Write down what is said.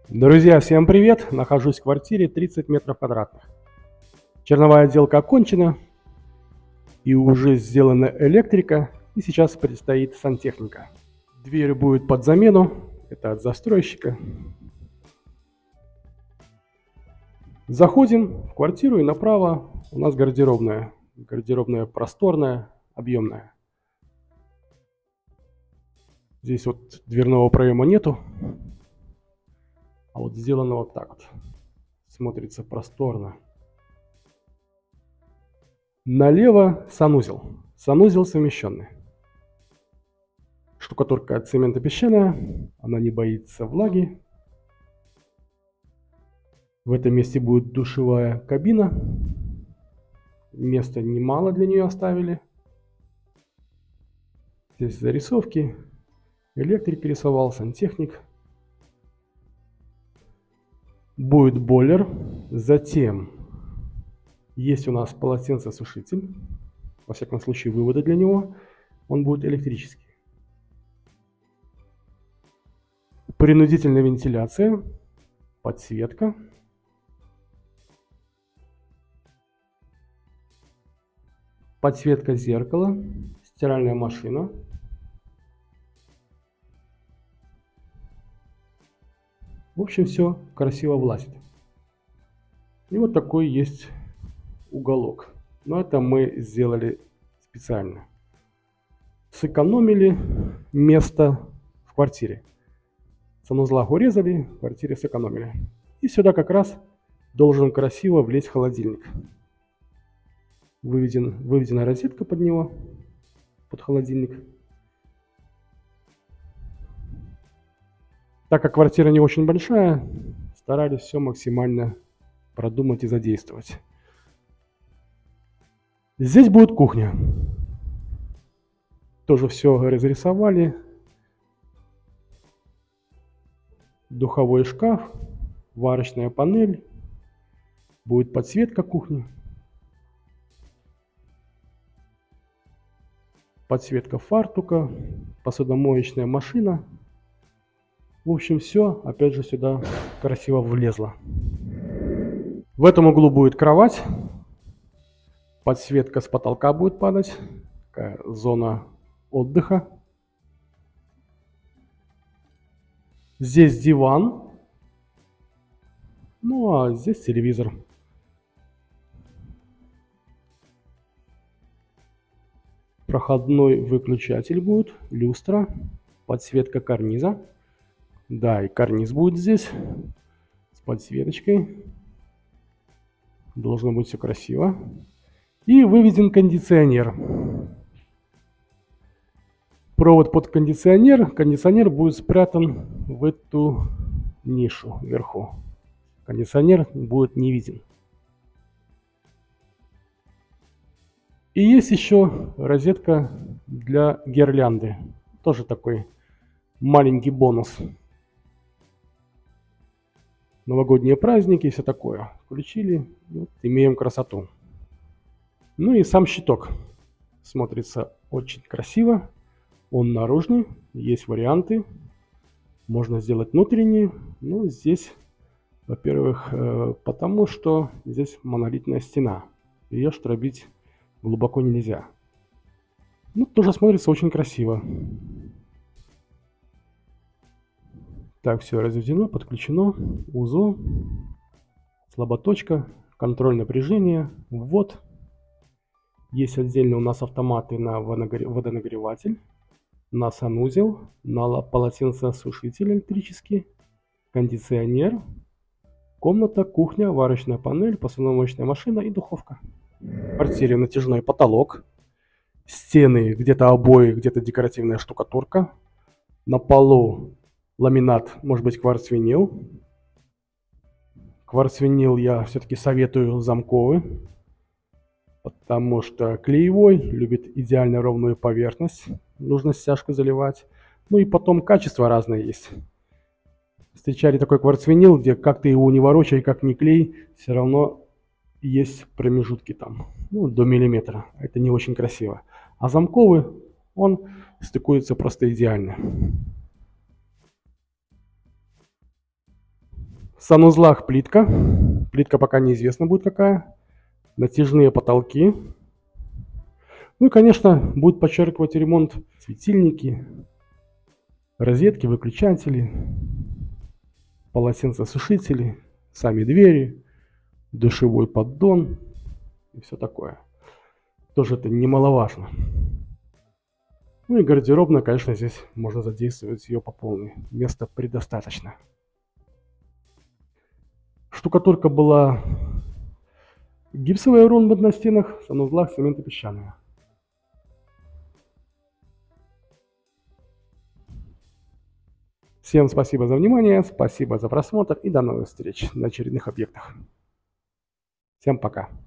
Друзья, всем привет! Нахожусь в квартире 30 метров квадратных. Черновая отделка окончена и уже сделана электрика, и сейчас предстоит сантехника. Дверь будет под замену, это от застройщика. Заходим в квартиру и направо у нас гардеробная. Гардеробная просторная, объемная. Здесь вот дверного проема нету. А вот сделано вот так вот. Смотрится просторно. Налево санузел. Санузел совмещенный. Штукатурка цементопесчаная. Она не боится влаги. В этом месте будет душевая кабина. Места немало для нее оставили. Здесь зарисовки. Электрик рисовал, сантехник. Будет бойлер. Затем есть у нас полотенцесушитель. Во всяком случае, выводы для него. Он будет электрический. Принудительная вентиляция. Подсветка. Подсветка зеркала. Стиральная машина. В общем, все красиво влазит. И вот такой есть уголок. Но это мы сделали специально. Сэкономили место в квартире. В санузлах урезали, в квартире сэкономили. И сюда как раз должен красиво влезть холодильник. Выведена розетка под него, под холодильник. Так как квартира не очень большая, старались все максимально продумать и задействовать. Здесь будет кухня. Тоже все разрисовали. Духовой шкаф, варочная панель. Будет подсветка кухни. Подсветка фартука, посудомоечная машина. В общем, все, опять же, сюда красиво влезло. В этом углу будет кровать. Подсветка с потолка будет падать. Такая зона отдыха. Здесь диван. Ну, а здесь телевизор. Проходной выключатель будет, люстра, подсветка карниза. Да, и карниз будет здесь с подсветочкой. Должно быть все красиво. И выведен кондиционер. Провод под кондиционер. Кондиционер будет спрятан в эту нишу вверху. Кондиционер будет не виден. И есть еще розетка для гирлянды. Тоже такой маленький бонус. Новогодние праздники и все такое. Включили, вот, имеем красоту. Ну и сам щиток. Смотрится очень красиво. Он наружный, есть варианты. Можно сделать внутренний. Но здесь, во-первых, потому что здесь монолитная стена. Ее штробить глубоко нельзя. Ну, тоже смотрится очень красиво. Так, все разведено, подключено. УЗО, слаботочка, контроль напряжения, ввод. Есть отдельно у нас автоматы на водонагреватель, на санузел, на полотенцесушитель электрический, кондиционер, комната, кухня, варочная панель, посудомоечная машина и духовка. В квартире натяжной потолок, стены, где-то обои, где-то декоративная штукатурка, на полу ламинат, может быть, кварцвинил. Кварцвинил я все-таки советую замковый, потому что клеевой любит идеально ровную поверхность, нужно стяжку заливать. Ну и потом качество разное есть. Встречали такой кварцвинил, где как ты его не ворочай, как ни клей, все равно есть промежутки там, ну, до миллиметра. Это не очень красиво. А замковый, он стыкуется просто идеально. В санузлах плитка. Плитка пока неизвестно будет какая. Натяжные потолки. Ну и, конечно, будет подчеркивать ремонт светильники, розетки, выключатели, полотенцесушители, сами двери, душевой поддон и все такое. Тоже это немаловажно. Ну и гардеробная, конечно, здесь можно задействовать ее по полной. Места предостаточно. Штукатурка была гипсовая, ромб на стенах, в санузлах цементопесчаная. Всем спасибо за внимание, спасибо за просмотр и до новых встреч на очередных объектах. Всем пока.